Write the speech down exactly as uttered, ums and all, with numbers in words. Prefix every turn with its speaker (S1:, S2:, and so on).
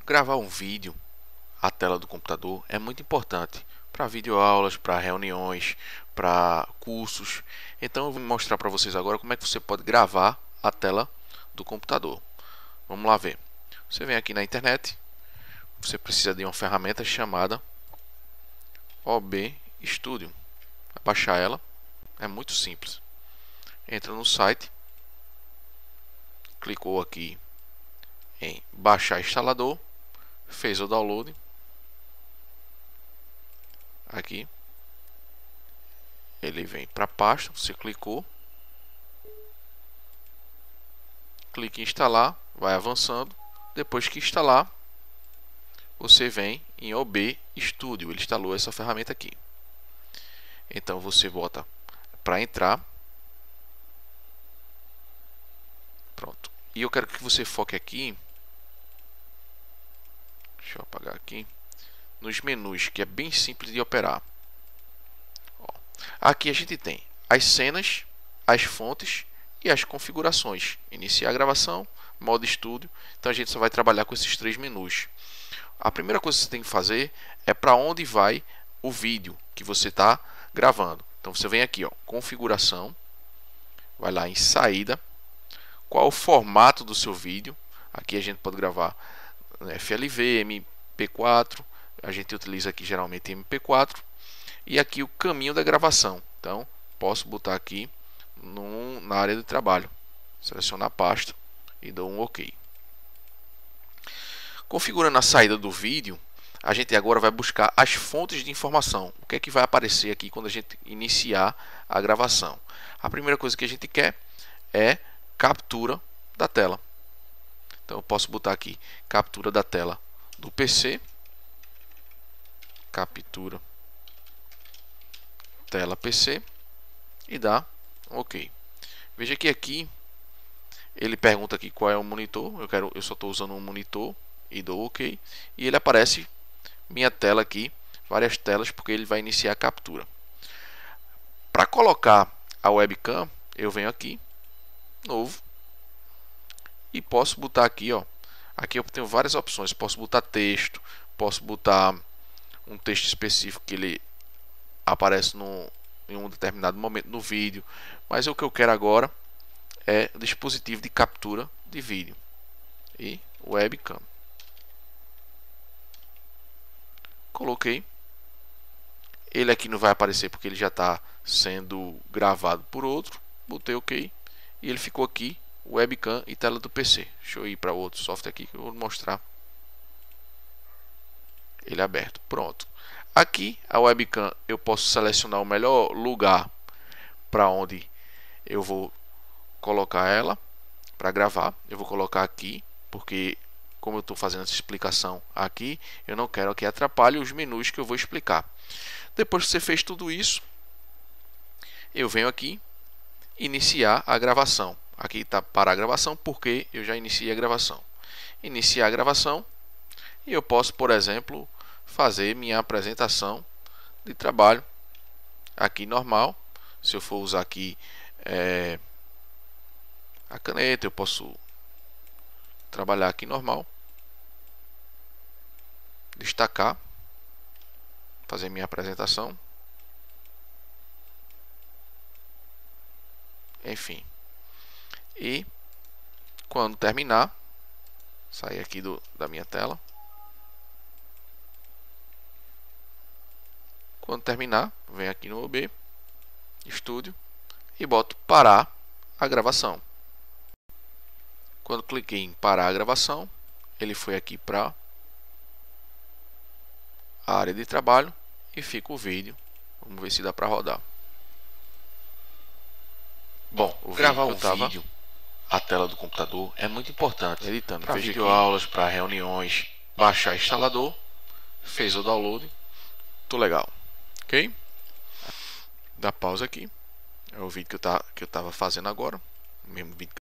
S1: Gravar um vídeo à tela do computador é muito importante para videoaulas, para reuniões, para cursos. Então eu vou mostrar para vocês agora como é que você pode gravar a tela do computador. Vamos lá ver. Você vem aqui na internet, você precisa de uma ferramenta chamada O B Studio. Vai baixar ela, é muito simples. Entra no site, clicou aqui em baixar instalador, fez o download. Aqui ele vem para a pasta, você clicou, clique em instalar, vai avançando. Depois que instalar, você vem em O B Studio, ele instalou essa ferramenta aqui. Então você bota para entrar. Pronto. E eu quero que você foque aqui. Deixa eu apagar aqui. Nos menus, que é bem simples de operar. Ó, aqui a gente tem as cenas, as fontes e as configurações. Iniciar a gravação, modo estúdio. Então a gente só vai trabalhar com esses três menus. A primeira coisa que você tem que fazer é para onde vai o vídeo que você está gravando. Então você vem aqui, ó, configuração, vai lá em saída, qual o formato do seu vídeo. Aqui a gente pode gravar F L V, M P quatro, a gente utiliza aqui geralmente M P quatro, e aqui o caminho da gravação. Então posso botar aqui no, na área de trabalho, selecionar a pasta e dou um OK. Configurando a saída do vídeo, a gente agora vai buscar as fontes de informação. O que é que vai aparecer aqui quando a gente iniciar a gravação? A primeira coisa que a gente quer é captura da tela. Então eu posso botar aqui captura da tela do P C, captura tela P C e dá OK. Veja que aqui ele pergunta aqui qual é o monitor. Eu quero, eu só estou usando um monitor e dou OK. E ele aparece minha tela aqui, várias telas, porque ele vai iniciar a captura. Para colocar a webcam, eu venho aqui, novo, e posso botar aqui, ó. Aqui eu tenho várias opções. Posso botar texto, posso botar um texto específico que ele aparece no, em um determinado momento no vídeo. Mas o que eu quero agora é dispositivo de captura de vídeo e webcam. Coloquei. Ele aqui não vai aparecer porque ele já está sendo gravado por outro. Botei OK e ele ficou aqui, webcam e tela do P C. Deixa eu ir para outro software aqui que eu vou mostrar ele aberto. Pronto. Aqui a webcam eu posso selecionar o melhor lugar para onde eu vou colocar ela para gravar. Eu vou colocar aqui porque, como eu estou fazendo essa explicação aqui, eu não quero que atrapalhe os menus que eu vou explicar. Depois que você fez tudo isso, eu venho aqui iniciar a gravação. Aqui está para a gravação porque eu já iniciei a gravação. Iniciar a gravação e eu posso, por exemplo, fazer minha apresentação de trabalho aqui normal. Se eu for usar aqui é, a caneta, eu posso trabalhar aqui normal, destacar, fazer minha apresentação, enfim. E quando terminar, sair aqui do, da minha tela. Quando terminar, venho aqui no O B Studio e boto parar a gravação. Quando cliquei em parar a gravação, ele foi aqui para a área de trabalho e fica o vídeo. Vamos ver se dá para rodar. Bom, o gravar um tava... vídeo a tela do computador é muito importante. Editando para videoaulas, para reuniões, baixar instalador, fez o download, tudo legal, ok? Dá pausa aqui. É o vídeo que eu tá que eu tava fazendo agora, o mesmo vídeo.